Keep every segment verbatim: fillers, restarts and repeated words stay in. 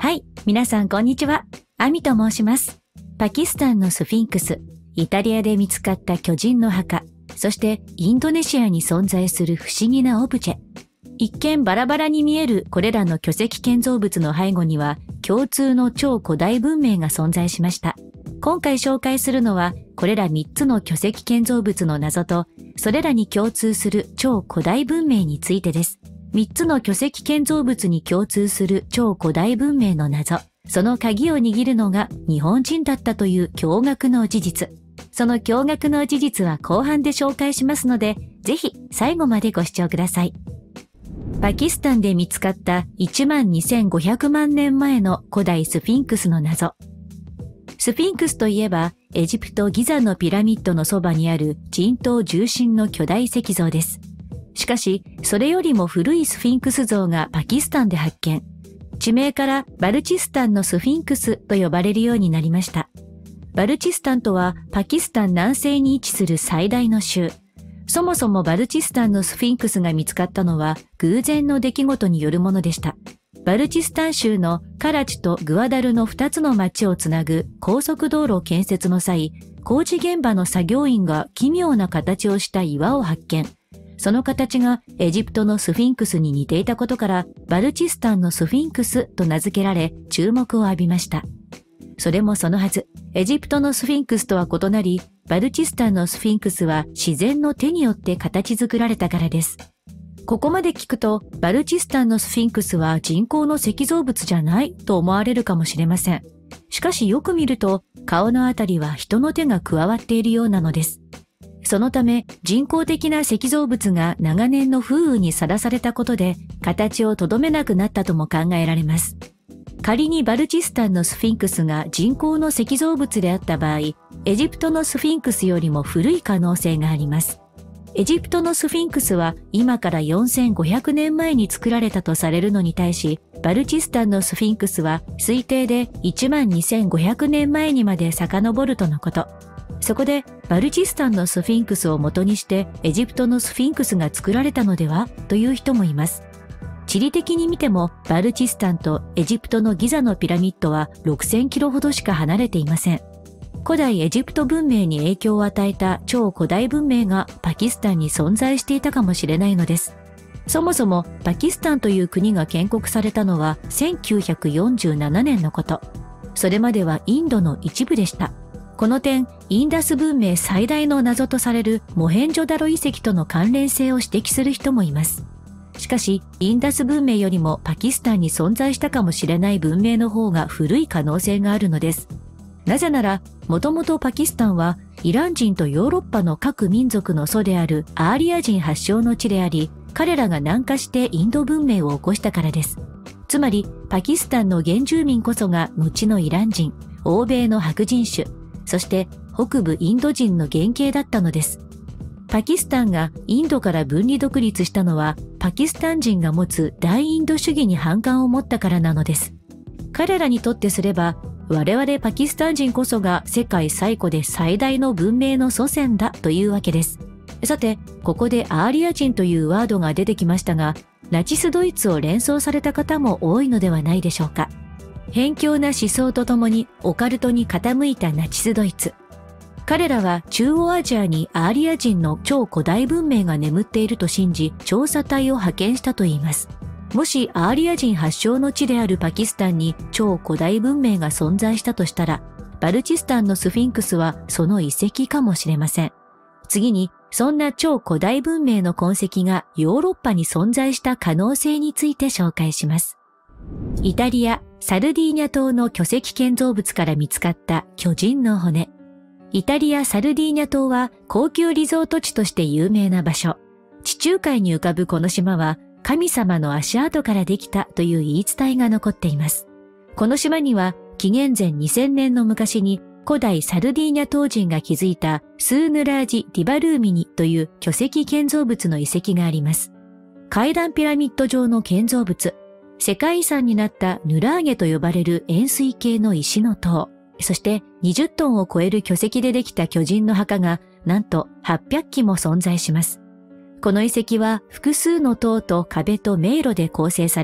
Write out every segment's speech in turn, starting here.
はい、皆さんこんにちは。アミと申します。パキスタンのスフィンクス、イタリアで見つかった巨人の墓、そしてインドネシアに存在する不思議なオブジェ。一見バラバラに見えるこれらの巨石建造物の背後には共通の超古代文明が存在しました。今回紹介するのはこれらみっつの巨石建造物の謎とそれらに共通する超古代文明についてです。みっつの巨石建造物に共通する超古代文明の謎。その鍵を握るのが日本人だったという驚愕の事実。その驚愕の事実は後半で紹介しますので、ぜひ最後までご視聴ください。パキスタンで見つかったいちまんにせんごひゃくまんねんまえの古代スフィンクスの謎。スフィンクスといえば、エジプトギザのピラミッドのそばにある人頭重心の巨大石像です。しかし、それよりも古いスフィンクス像がパキスタンで発見。地名からバルチスタンのスフィンクスと呼ばれるようになりました。バルチスタンとはパキスタン南西に位置する最大の州。そもそもバルチスタンのスフィンクスが見つかったのは偶然の出来事によるものでした。バルチスタン州のカラチとグアダルのふたつの町をつなぐ高速道路建設の際、工事現場の作業員が奇妙な形をした岩を発見。その形がエジプトのスフィンクスに似ていたことからバルチスタンのスフィンクスと名付けられ注目を浴びました。それもそのはず、エジプトのスフィンクスとは異なり、バルチスタンのスフィンクスは自然の手によって形作られたからです。ここまで聞くと、バルチスタンのスフィンクスは人工の石造物じゃないと思われるかもしれません。しかしよく見ると、顔のあたりは人の手が加わっているようなのです。そのため人工的な石造物が長年の風雨にさらされたことで形をとどめなくなったとも考えられます。仮にバルチスタンのスフィンクスが人工の石造物であった場合、エジプトのスフィンクスよりも古い可能性があります。エジプトのスフィンクスは今からよんせんごひゃくねんまえに作られたとされるのに対し、バルチスタンのスフィンクスは推定でいちまんにせんごひゃくねんまえにまで遡るとのこと。そこでバルチスタンのスフィンクスを元にしてエジプトのスフィンクスが作られたのではという人もいます。地理的に見てもバルチスタンとエジプトのギザのピラミッドはろくせんキロほどしか離れていません。古代エジプト文明に影響を与えた超古代文明がパキスタンに存在していたかもしれないのです。そもそもパキスタンという国が建国されたのはせんきゅうひゃくよんじゅうななねんのこと。それまではインドの一部でした。この点、インダス文明最大の謎とされるモヘンジョダロ遺跡との関連性を指摘する人もいます。しかし、インダス文明よりもパキスタンに存在したかもしれない文明の方が古い可能性があるのです。なぜなら、もともとパキスタンはイラン人とヨーロッパの各民族の祖であるアーリア人発祥の地であり、彼らが南下してインド文明を起こしたからです。つまり、パキスタンの原住民こそが後のイラン人、欧米の白人種、そして北部インド人の原型だったのです。パキスタンがインドから分離独立したのはパキスタン人が持つ大インド主義に反感を持ったからなのです。彼らにとってすれば我々パキスタン人こそが世界最古で最大の文明の祖先だというわけです。さて、ここでアーリア人というワードが出てきましたが、ナチスドイツを連想された方も多いのではないでしょうか。偏狭な思想とともにオカルトに傾いたナチスドイツ。彼らは中央アジアにアーリア人の超古代文明が眠っていると信じ、調査隊を派遣したといいます。もしアーリア人発祥の地であるパキスタンに超古代文明が存在したとしたら、バルチスタンのスフィンクスはその遺跡かもしれません。次に、そんな超古代文明の痕跡がヨーロッパに存在した可能性について紹介します。イタリア・サルディーニャ島の巨石建造物から見つかった巨人の骨。イタリア・サルディーニャ島は高級リゾート地として有名な場所。地中海に浮かぶこの島は神様の足跡からできたという言い伝えが残っています。この島には紀元前にせんねんの昔に古代サルディーニャ島人が築いたスーヌラージ・ディバルーミニという巨石建造物の遺跡があります。階段ピラミッド状の建造物。世界遺産になったヌラーゲと呼ばれる円錐形の石の塔、そしてにじゅっトンを超える巨石でできた巨人の墓がなんとはっぴゃくきも存在します。この遺跡は複数の塔と壁と迷路で構成され、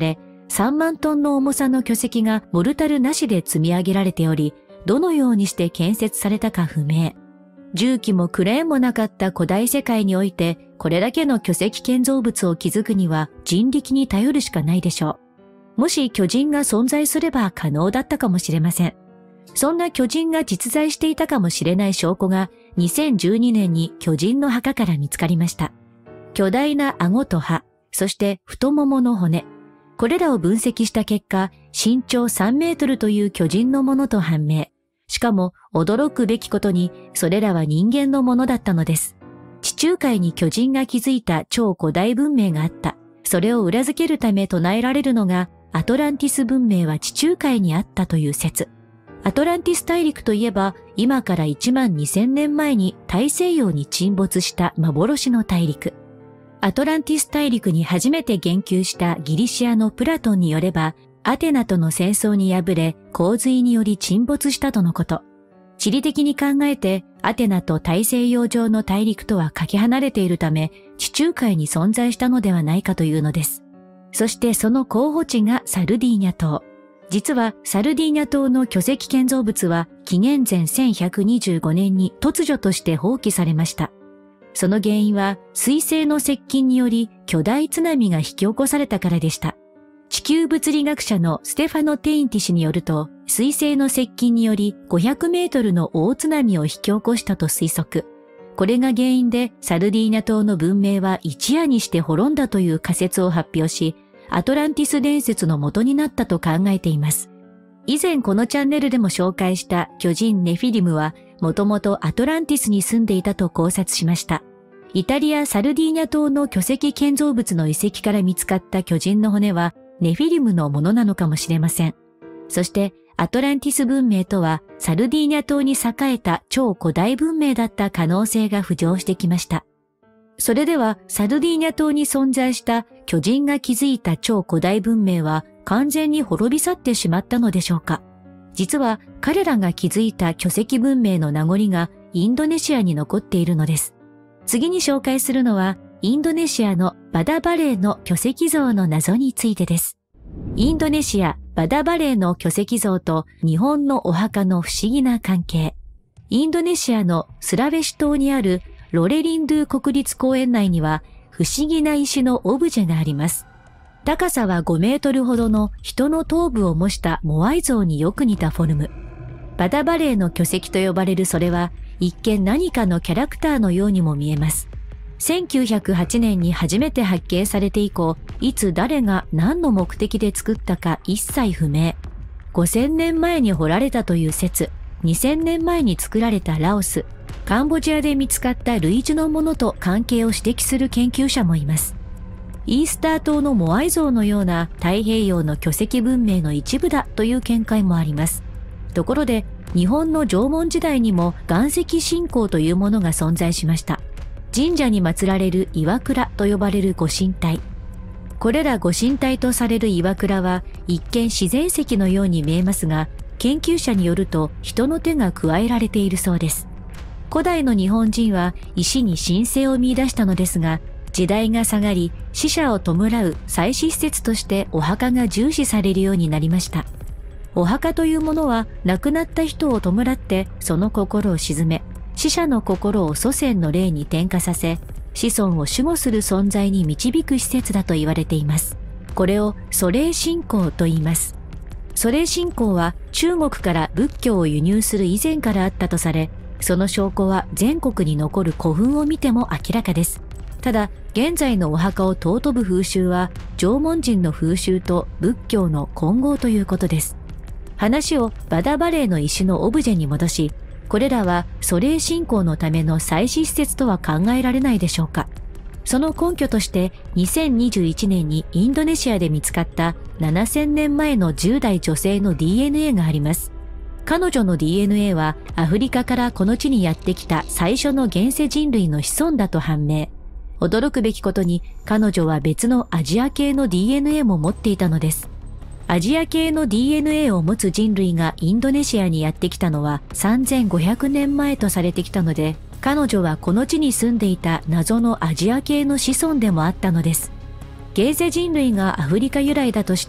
さんまんトンの重さの巨石がモルタルなしで積み上げられており、どのようにして建設されたか不明。重機もクレーンもなかった古代世界において、これだけの巨石建造物を築くには人力に頼るしかないでしょう。もし巨人が存在すれば可能だったかもしれません。そんな巨人が実在していたかもしれない証拠がにせんじゅうにねんに巨人の墓から見つかりました。巨大な顎と歯、そして太ももの骨。これらを分析した結果、身長さんメートルという巨人のものと判明。しかも驚くべきことに、それらは人間のものだったのです。地中海に巨人が築いた超古代文明があった。それを裏付けるため唱えられるのが、アトランティス文明は地中海にあったという説。アトランティス大陸といえば、今からいちまんにせんねんまえに大西洋に沈没した幻の大陸。アトランティス大陸に初めて言及したギリシアのプラトンによれば、アテナとの戦争に敗れ、洪水により沈没したとのこと。地理的に考えて、アテナと大西洋上の大陸とはかけ離れているため、地中海に存在したのではないかというのです。そしてその候補地がサルディーニャ島。実はサルディーニャ島の巨石建造物は紀元前せんひゃくにじゅうごねんに突如として放棄されました。その原因は水星の接近により巨大津波が引き起こされたからでした。地球物理学者のステファノ・テインティ氏によると、水星の接近によりごひゃくメートルの大津波を引き起こしたと推測。これが原因でサルディーニャ島の文明は一夜にして滅んだという仮説を発表し、アトランティス伝説の元になったと考えています。以前このチャンネルでも紹介した巨人ネフィリムは、もともとアトランティスに住んでいたと考察しました。イタリア・サルディーニャ島の巨石建造物の遺跡から見つかった巨人の骨は、ネフィリムのものなのかもしれません。そして、アトランティス文明とは、サルディーニャ島に栄えた超古代文明だった可能性が浮上してきました。それでは、サルディーニャ島に存在した巨人が築いた超古代文明は完全に滅び去ってしまったのでしょうか。実は、彼らが築いた巨石文明の名残がインドネシアに残っているのです。次に紹介するのは、インドネシアのバダバレーの巨石像の謎についてです。インドネシア、バダバレーの巨石像と日本のお墓の不思議な関係。インドネシアのスラベシ島にあるロレリンドゥ国立公園内には不思議な石のオブジェがあります。高さはごメートルほどの人の頭部を模したモアイ像によく似たフォルム。バダバレーの巨石と呼ばれるそれは一見何かのキャラクターのようにも見えます。せんきゅうひゃくはちねんに初めて発見されて以降、いつ誰が何の目的で作ったか一切不明。ごせんねんまえに掘られたという説、にせんねんまえに作られたラオス、カンボジアで見つかった類似のものと関係を指摘する研究者もいます。イースター島のモアイ像のような太平洋の巨石文明の一部だという見解もあります。ところで、日本の縄文時代にも岩石信仰というものが存在しました。神社に祀られる岩倉と呼ばれるご神体。これらご神体とされる岩倉は一見自然石のように見えますが、研究者によると人の手が加えられているそうです。古代の日本人は石に神聖を見出したのですが、時代が下がり死者を弔う祭祀施設としてお墓が重視されるようになりました。お墓というものは亡くなった人を弔ってその心を鎮め、死者の心を祖先の霊に転化させ、子孫を守護する存在に導く施設だと言われています。これを祖霊信仰と言います。祖霊信仰は中国から仏教を輸入する以前からあったとされ、その証拠は全国に残る古墳を見ても明らかです。ただ、現在のお墓を尊ぶ風習は縄文人の風習と仏教の混合ということです。話をバダバレーの石のオブジェに戻し、これらは祖霊信仰のための祭祀施設とは考えられないでしょうか。その根拠としてにせんにじゅういちねんにインドネシアで見つかったななせんねんまえのじゅう代女性の ディーエヌエー があります。彼女の ディーエヌエー はアフリカからこの地にやってきた最初の現世人類の子孫だと判明。驚くべきことに彼女は別のアジア系の ディーエヌエー も持っていたのです。アジア系の ディーエヌエー を持つ人類がインドネシアにやってきたのはさんぜんごひゃくねんまえとされてきたので、彼女はこの地に住んでいた謎のアジア系の子孫でもあったのです。現世人類がアフリカ由来だとして、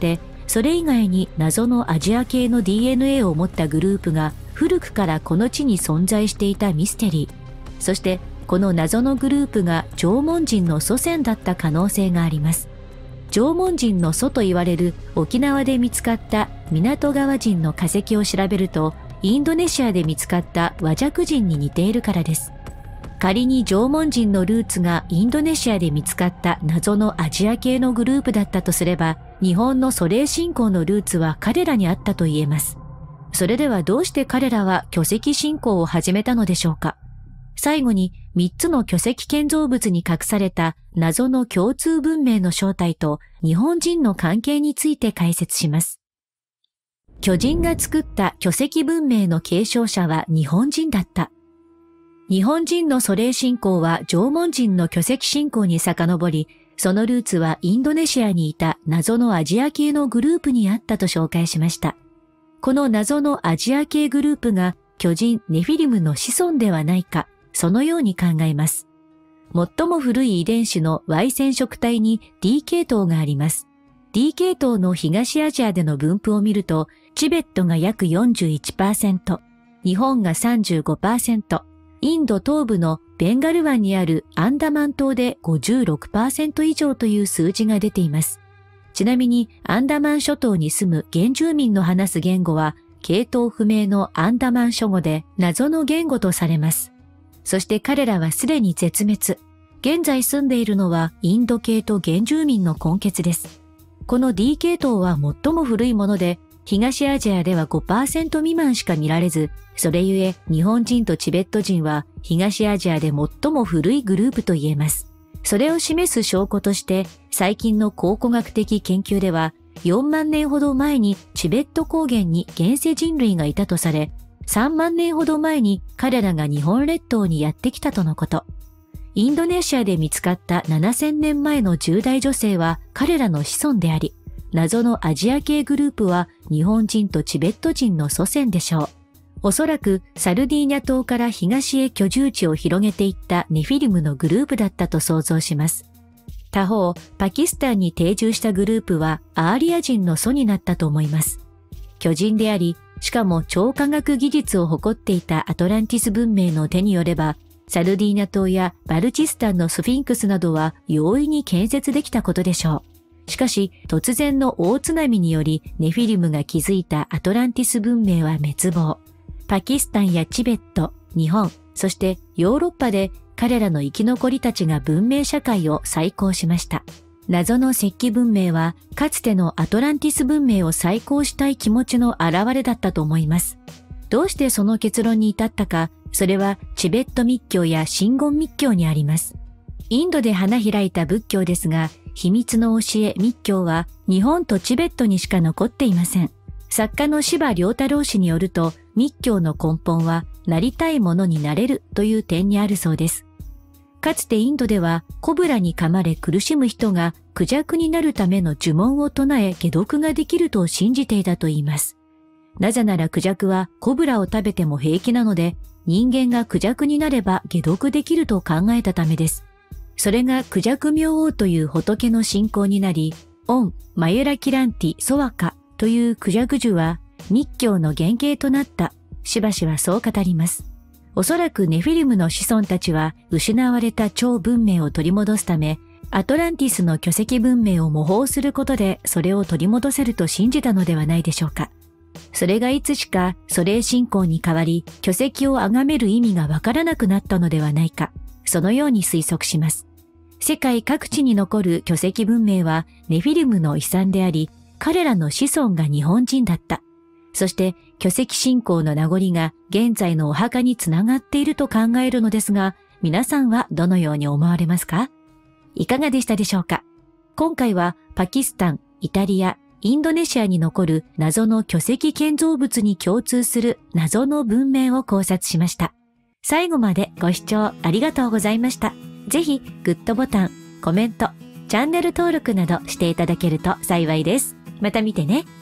それ以外に謎のアジア系の ディーエヌエー を持ったグループが古くからこの地に存在していたミステリー。そしてこの謎のグループが縄文人の祖先だった可能性があります。縄文人の祖と言われる沖縄で見つかった湊川人の化石を調べると、インドネシアで見つかった和弱人に似ているからです。仮に縄文人のルーツがインドネシアで見つかった謎のアジア系のグループだったとすれば、日本のソ連侵攻のルーツは彼らにあったと言えます。それではどうして彼らは巨石信仰を始めたのでしょうか。最後にみっつの巨石建造物に隠された謎の共通文明の正体と日本人の関係について解説します。巨人が作った巨石文明の継承者は日本人だった。日本人のソ連信仰は縄文人の巨石信仰に遡り、そのルーツはインドネシアにいた謎のアジア系のグループにあったと紹介しました。この謎のアジア系グループが巨人ネフィリムの子孫ではないか、そのように考えます。最も古い遺伝子の Y 染色体に D 系統があります。D 系統の東アジアでの分布を見ると、チベットが約 よんじゅういちパーセント、日本が さんじゅうごパーセント、インド東部のベンガル湾にあるアンダマン島で ごじゅうろくパーセント 以上という数字が出ています。ちなみにアンダマン諸島に住む原住民の話す言語は、系統不明のアンダマン諸語で謎の言語とされます。そして彼らはすでに絶滅。現在住んでいるのはインド系と原住民の根血です。この D 系統は最も古いもので、東アジアでは ごパーセント 未満しか見られず、それゆえ日本人とチベット人は東アジアで最も古いグループと言えます。それを示す証拠として、最近の考古学的研究では、よんまんねんほど前にチベット高原に現世人類がいたとされ、さんまんねんほど前に彼らが日本列島にやってきたとのこと。インドネシアで見つかったななせんねんまえのじゅう代女性は彼らの子孫であり、謎のアジア系グループは日本人とチベット人の祖先でしょう。おそらくサルディーニャ島から東へ居住地を広げていったネフィリムのグループだったと想像します。他方、パキスタンに定住したグループはアーリア人の祖になったと思います。巨人であり、しかも超科学技術を誇っていたアトランティス文明の手によれば、サルディーニャ島やバルチスタンのスフィンクスなどは容易に建設できたことでしょう。しかし、突然の大津波によりネフィリムが築いたアトランティス文明は滅亡。パキスタンやチベット、日本、そしてヨーロッパで彼らの生き残りたちが文明社会を再興しました。謎の石器文明は、かつてのアトランティス文明を再興したい気持ちの表れだったと思います。どうしてその結論に至ったか、それはチベット密教や真言密教にあります。インドで花開いた仏教ですが、秘密の教え密教は日本とチベットにしか残っていません。作家の司馬遼太郎氏によると、密教の根本はなりたいものになれるという点にあるそうです。かつてインドではコブラに噛まれ苦しむ人がクジャクになるための呪文を唱え解毒ができると信じていたといいます。なぜならクジャクはコブラを食べても平気なので、人間がクジャクになれば解毒できると考えたためです。それがクジャク明王という仏の信仰になり、オン・マユラキランティ・ソワカというクジャク樹は密教の原型となった、しばしはそう語ります。おそらくネフィリムの子孫たちは失われた超文明を取り戻すため、アトランティスの巨石文明を模倣することでそれを取り戻せると信じたのではないでしょうか。それがいつしかソ連信仰に変わり、巨石を崇める意味がわからなくなったのではないか、そのように推測します。世界各地に残る巨石文明はネフィリムの遺産であり、彼らの子孫が日本人だった。そして巨石信仰の名残が現在のお墓につながっていると考えるのですが、皆さんはどのように思われますか？いかがでしたでしょうか？今回はパキスタン、イタリア、インドネシアに残る謎の巨石建造物に共通する謎の文明を考察しました。最後までご視聴ありがとうございました。ぜひグッドボタン、コメント、チャンネル登録などしていただけると幸いです。また見てね。